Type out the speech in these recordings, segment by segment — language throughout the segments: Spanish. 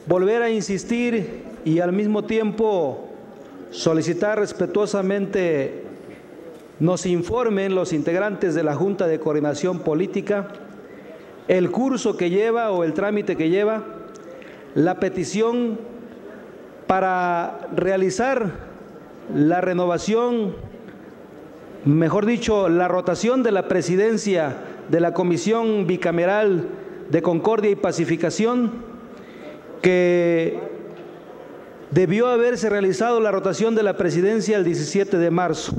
volver a insistir y al mismo tiempo solicitar respetuosamente nos informen los integrantes de la Junta de Coordinación Política el curso que lleva o el trámite que lleva la petición para realizar la renovación, mejor dicho, la rotación de la presidencia de la Comisión Bicameral de Concordia y Pacificación, que debió haberse realizado la rotación de la presidencia el 17 de marzo.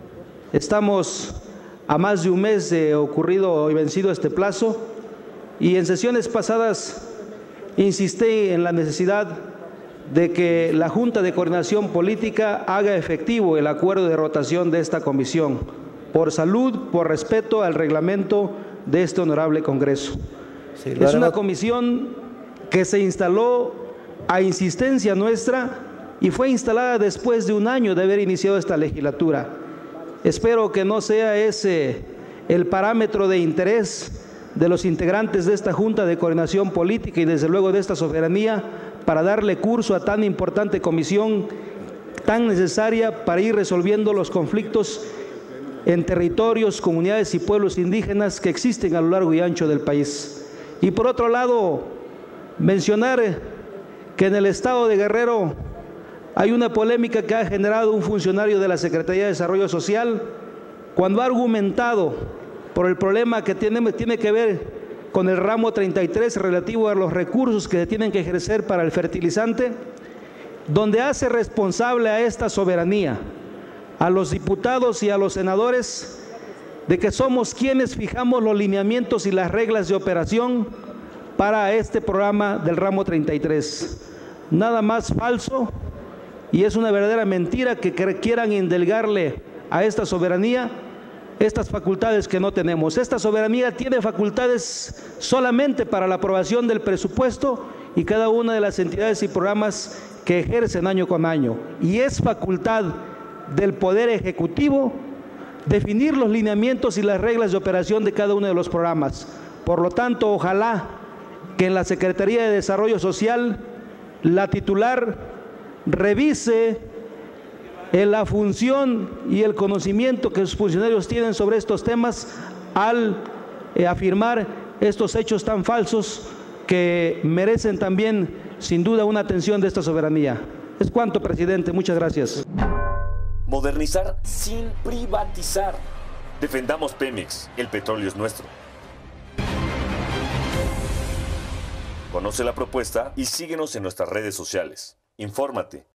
Estamos a más de un mes de ocurrido y vencido este plazo, y en sesiones pasadas insistí en la necesidad de que la Junta de Coordinación Política haga efectivo el acuerdo de rotación de esta comisión, por salud, por respeto al reglamento de este honorable Congreso. Sí, es una comisión que se instaló a insistencia nuestra y fue instalada después de un año de haber iniciado esta legislatura. Espero que no sea ese el parámetro de interés de los integrantes de esta Junta de Coordinación Política y desde luego de esta soberanía para darle curso a tan importante comisión, tan necesaria para ir resolviendo los conflictos en territorios, comunidades y pueblos indígenas que existen a lo largo y ancho del país. Y por otro lado, mencionar que en el estado de Guerrero hay una polémica que ha generado un funcionario de la Secretaría de Desarrollo Social cuando ha argumentado por el problema que tiene que ver con el ramo 33 relativo a los recursos que se tienen que ejercer para el fertilizante, donde hace responsable a esta soberanía, a los diputados y a los senadores, de que somos quienes fijamos los lineamientos y las reglas de operación para este programa del ramo 33. Nada más falso, y es una verdadera mentira que quieran indulgarle a esta soberanía estas facultades que no tenemos. Esta soberanía tiene facultades solamente para la aprobación del presupuesto y cada una de las entidades y programas que ejercen año con año. Y es facultad del Poder Ejecutivo definir los lineamientos y las reglas de operación de cada uno de los programas. Por lo tanto, ojalá que en la Secretaría de Desarrollo Social la titular revise la función y el conocimiento que sus funcionarios tienen sobre estos temas al afirmar estos hechos tan falsos que merecen también, sin duda, una atención de esta soberanía. Es cuanto, presidente. Muchas gracias. Modernizar sin privatizar. Defendamos Pemex, el petróleo es nuestro. Conoce la propuesta y síguenos en nuestras redes sociales. Infórmate.